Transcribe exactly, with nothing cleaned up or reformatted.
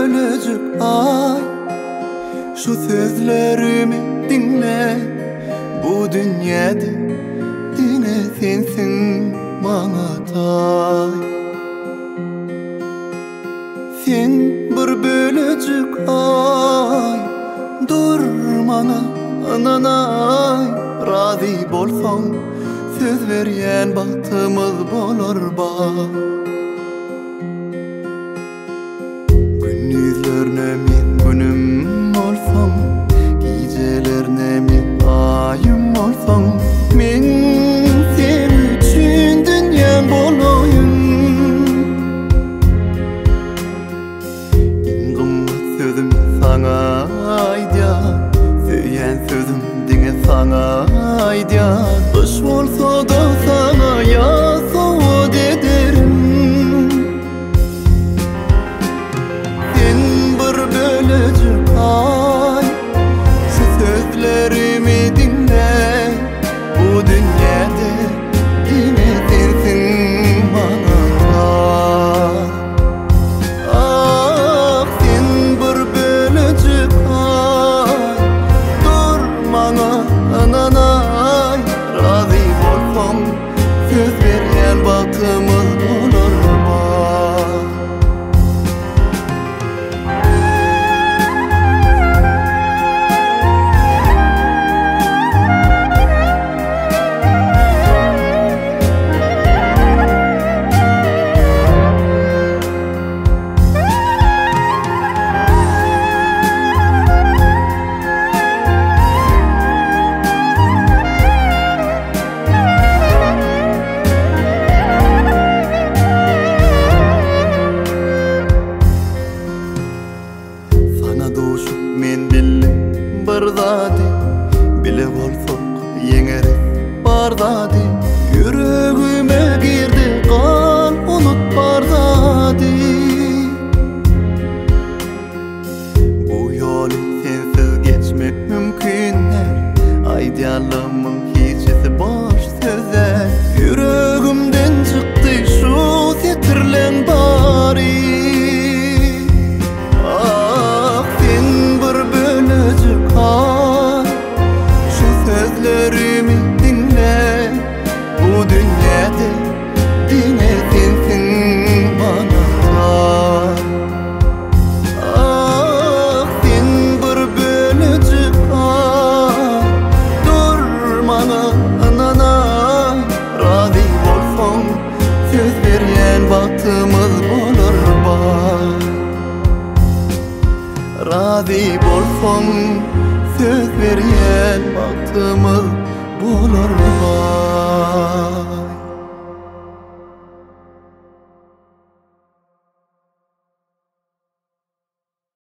bölücük ay, şu sözlerimi dinle. Bu dünyada dine sensin bana tay. Sen bir bölücük ay, durmana ananay. Razı bolsam söz veryen bahtımız bolur bak. Gündüzlerine men günüm olsam, gecelerine men ayım olsam, men sen üçün dünyam boloyum. En kımmat sözüm sana aydan, söyleyen sözüm dine sana aydan. Kış olsa da sana yasavut ederim. Sen bir bölücük ay, şu sözlerimi dinle. Bu dünyada yine sensin bana tay. Ah, sen bir bölücük ay, durmana ananay. Razı bolsam söz veryen bahtımız bolur bak. Men billim bir zadi, bile bolsak yeňeris bar zadi. Yüregime girdi kan unut bar zadi. Bu yolu sensiz geçmek mümkünler. Aýdýanlymyň hiçisi boş sözler. Yüregimden çykdy şu setirlen bari. Sözlerimi dinle. Bu dünyada yine sensin bana tay. Ah, sen bir bölücük ay, durmana ananay. Razı bolsam söz veryen bahtımız bolur bak. Razı bolsam söz veryen bahtımız bolur bak.